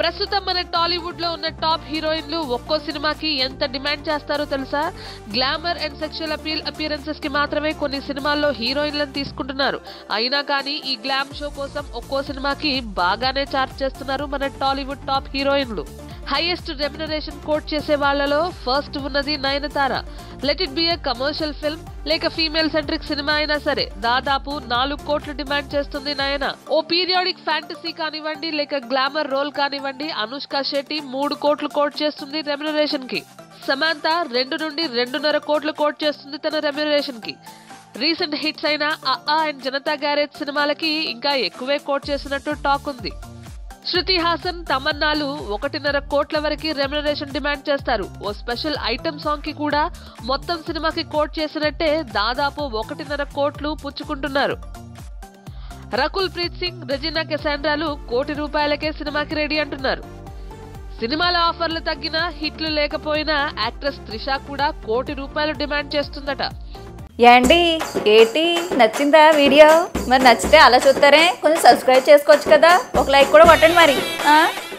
ప్రస్తుతం మన టాలీవుడ్ లో ఉన్న టాప్ హీరోయిన్లు ఒక్కో సినిమాకి ఎంత డిమాండ్ చేస్తారో తెలుసా? గ్లామర్ అండ్ సెక్షువల్ అపియరెన్సెస్ కి మాత్రమే కొన్ని సినిమాల్లో హీరోయిన్లను తీసుకుంటున్నారు. అయినా కానీ ఈ గ్లామ్ షో కోసం ఒక్కో సినిమాకి బాగానే చార్జ్ చేస్తున్నారు మన టాలీవుడ్ టాప్ హీరోయిన్లు. హైయెస్ట్ రెమ్యునరేషన్ కోట్ చేసే వాళ్లలో ఫస్ట్ ఉన్నది Nayanthara. Let it be a commercial film లేక ఫీమేల్ సెంట్రిక్ సినిమా అయినా సరే దాదాపు 4 కోట్లు డిమాండ్ చేస్తుంది నయన. ఓ పీరియాడిక్ ఫ్యాంటసీ కానివ్వండి లేక గ్లామర్ రోల్ కానివ్వండి, అనుష్క శెట్టి 3 కోట్లు కోట్ చేస్తుంది రెమ్యునరేషన్ కి. సమాంత 2 నుండి 2.5 కోట్లు కోట్ చేస్తుంది తన రెమ్యునరేషన్ కి. రీసెంట్ హిట్స్ అయిన అండ్ జనతా గ్యారేజ్ సినిమాలకి ఇంకా ఎక్కువే కోట్ చేసినట్టు టాక్ ఉంది. శృతి హాసన్, తమన్నాలు 1.5 కోట్ల వరకు రెమ్యునరేషన్ డిమాండ్ చేస్తారు. ఓ స్పెషల్ ఐటమ్ సాంగ్ కి కూడా మొత్తం సినిమాకి కోట్ చేసినట్టే దాదాపు 1.5 కోట్లు పుచ్చుకుంటున్నారు. రకుల్ ప్రీత్ సింగ్, రెజినా కెసాండ్రాలు ₹1,00,00,000కే సినిమాకి రెడీ అంటున్నారు. సినిమాల ఆఫర్లు తగ్గినా హిట్లు లేకపోయినా యాక్ట్రెస్ త్రిష కూడా ₹1,00,00,000 డిమాండ్ చేస్తుందట. ఏంటి ఏటి నచ్చిందా వీడియో? మరి నచ్చితే అలా చూస్తారే, కొంచెం సబ్స్క్రైబ్ చేసుకోవచ్చు కదా, ఒక లైక్ కూడా కొట్టండి మరి.